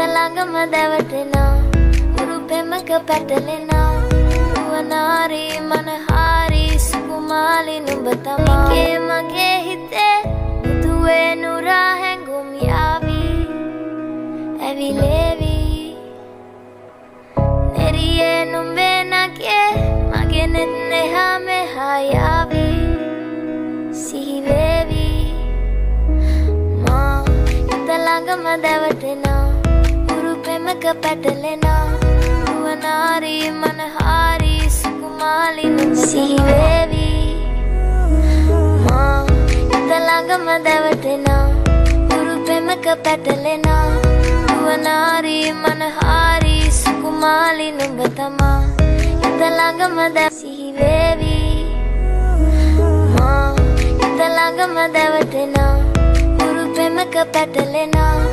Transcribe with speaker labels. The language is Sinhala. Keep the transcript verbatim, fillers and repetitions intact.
Speaker 1: ළඟම දැවටෙනා උරු පෙමක පැටලෙනා නුවනාරි මනහාරි සුකුමාලි නුඹ තමයි මගේ හිතේ මුතුවේ නුරා හැඟුම් යාවි ඇවිලේවි නෙරියේ නුඹේ නගේ මගේ නෙත් නෙහා මෙහා යාවි සිහිවේවි මා හිත ළඟම දැවටෙනා උරු පෙමක පැටලෙනා නුවනාරි මනහාරි සුකුමාලි නුඹ සිහිවේවි මා හිත ළඟම දැවටෙනා උරු පෙමක පැටලෙනා නුවනාරි මනහාරි සුකුමාලි නුඹ තමා හිත ළඟම දැව සිහිවේවි මා හිත ළඟම දැවටෙනා උරු පෙමක පැටලෙනා